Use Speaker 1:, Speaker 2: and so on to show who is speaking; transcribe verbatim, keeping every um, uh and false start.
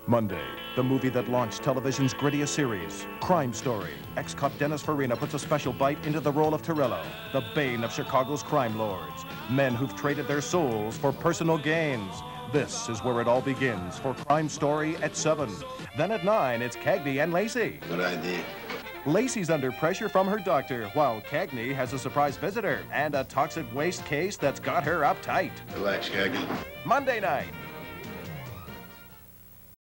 Speaker 1: Monday, the movie that launched television's grittiest series, Crime Story. Ex-cop Dennis Farina puts a special bite into the role of Torello, the bane of Chicago's crime lords. Men who've traded their souls for personal gains. This is where it all begins for Crime Story at seven. Then at nine, it's Cagney and Lacey.
Speaker 2: Good idea.
Speaker 1: Lacey's under pressure from her doctor, while Cagney has a surprise visitor and a toxic waste case that's got her uptight.
Speaker 2: Relax, Cagney.
Speaker 1: Monday night,